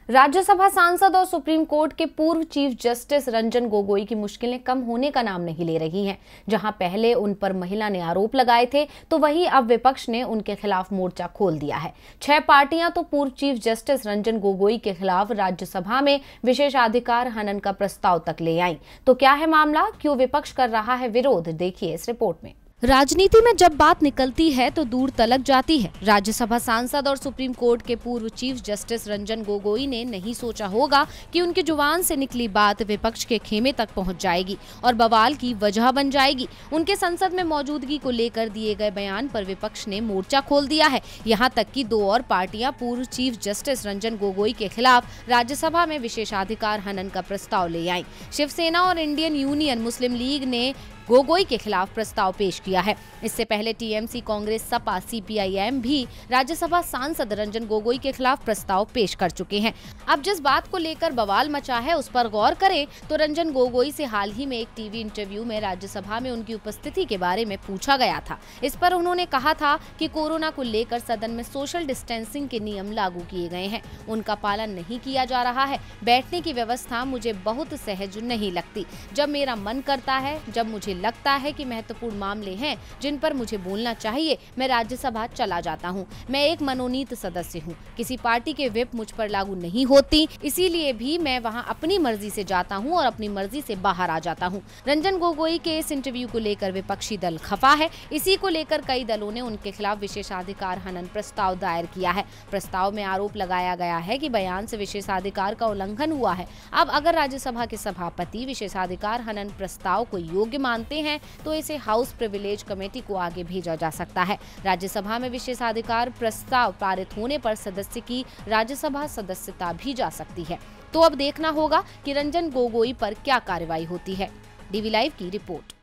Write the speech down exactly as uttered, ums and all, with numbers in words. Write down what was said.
राज्यसभा सांसद और supreme court के पूर्व चीफ जस्टिस रंजन गोगोई की मुश्किलें कम होने का नाम नहीं ले रही हैं। जहां पहले उन पर महिला ने आरोप लगाए थे, तो वहीं अब विपक्ष ने उनके खिलाफ मोर्चा खोल दिया है। छह पार्टियां तो पूर्व चीफ जस्टिस रंजन गोगोई के खिलाफ राज्यसभा में विशेषाधिकार हनन का प्रस्ताव तक ले आईं। तो क्या है मामला, क्यों विपक्ष कर रहा है विरोध, देखिए इस रिपोर्ट में। राजनीति में जब बात निकलती है तो दूर तलक जाती है। राज्यसभा सांसद और सुप्रीम कोर्ट के पूर्व चीफ जस्टिस रंजन गोगोई ने नहीं सोचा होगा कि उनकी जुबान से निकली बात विपक्ष के खेमे तक पहुंच जाएगी और बवाल की वजह बन जाएगी। उनके संसद में मौजूदगी को लेकर दिए गए बयान पर विपक्ष ने मोर्चा खोल दिया है। यहाँ तक कि दो और पार्टियां पूर्व चीफ जस्टिस रंजन गोगोई के खिलाफ राज्यसभा में विशेषाधिकार हनन का प्रस्ताव ले आई। शिवसेना और इंडियन यूनियन मुस्लिम लीग ने गोगोई के खिलाफ प्रस्ताव पेश किया है। इससे पहले टीएमसी, कांग्रेस, सपा, सीपीआईएम भी राज्यसभा सांसद रंजन गोगोई के खिलाफ प्रस्ताव पेश कर चुके हैं। अब जिस बात को लेकर बवाल मचा है उस पर गौर करें तो रंजन गोगोई से हाल ही में एक टीवी इंटरव्यू में राज्यसभा में उनकी उपस्थिति के बारे में पूछा गया था। इस पर उन्होंने कहा था कि कोरोना को लेकर सदन में सोशल डिस्टेंसिंग के नियम लागू किए गए हैं, उनका पालन नहीं किया जा रहा है। बैठने की व्यवस्था मुझे बहुत सहज नहीं लगती। जब मेरा मन करता है, जब मुझे लगता है कि महत्वपूर्ण मामले हैं जिन पर मुझे बोलना चाहिए, मैं राज्यसभा चला जाता हूं। मैं एक मनोनीत सदस्य हूं, किसी पार्टी के व्हिप मुझ पर लागू नहीं होती, इसीलिए भी मैं वहां अपनी मर्जी से जाता हूं और अपनी मर्जी से बाहर आ जाता हूं। रंजन गोगोई के इस इंटरव्यू को लेकर विपक्षी दल खफा है। इसी को लेकर कई दलों ने उनके खिलाफ विशेषाधिकार हनन प्रस्ताव दायर किया है। प्रस्ताव में आरोप लगाया गया है कि बयान से विशेषाधिकार का उल्लंघन हुआ है। अब अगर राज्यसभा के सभापति विशेषाधिकार हनन प्रस्ताव को योग्य मानते हैं तो इसे हाउस प्रिविलेज कमेटी को आगे भेजा जा सकता है। राज्यसभा में विशेषाधिकार प्रस्ताव पारित होने पर सदस्य की राज्यसभा सदस्यता भी जा सकती है। तो अब देखना होगा कि रंजन गोगोई पर क्या कार्रवाई होती है। डीवी लाइव की रिपोर्ट।